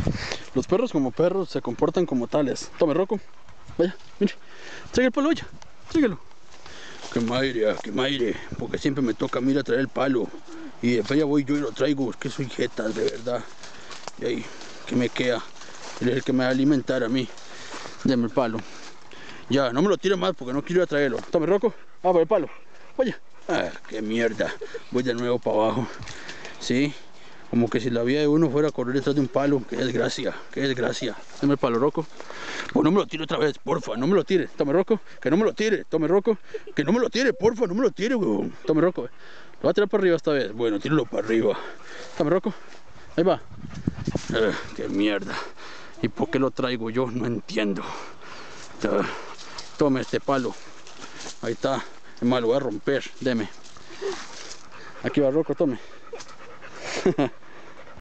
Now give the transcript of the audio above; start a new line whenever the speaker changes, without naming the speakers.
Los perros como perros se comportan como tales. Tome, Rocco. Vaya, mire. Traiga el palo, vaya. Tráigalo. Que maire. Porque siempre me toca a mí ir a traer el palo. Y después ya voy yo y lo traigo. Es que soy jeta, de verdad. Y ahí, que me queda. Él es el que me va a alimentar a mí. Deme el palo. Ya, no me lo tire más porque no quiero ir a traerlo. Tome, Rocco. Ah, por el palo. Vaya. Ah, qué mierda. Voy de nuevo para abajo. Sí. Como que si la vida de uno fuera a correr detrás de un palo. Qué desgracia, qué desgracia. Dame el palo, Rocco. Oh, no me lo tire otra vez, porfa, no me lo tire. Tome, Rocco, que no me lo tire. Tome, Rocco, que no me lo tire, porfa, no me lo tire, weón. Tome, Rocco. Lo voy a tirar para arriba esta vez. Bueno, tíralo para arriba. Tome, Rocco. Ahí va. Qué mierda. ¿Y por qué lo traigo yo? No entiendo. Tome este palo. Ahí está. Es más, lo voy a romper. Deme. Aquí va, Rocco, tome.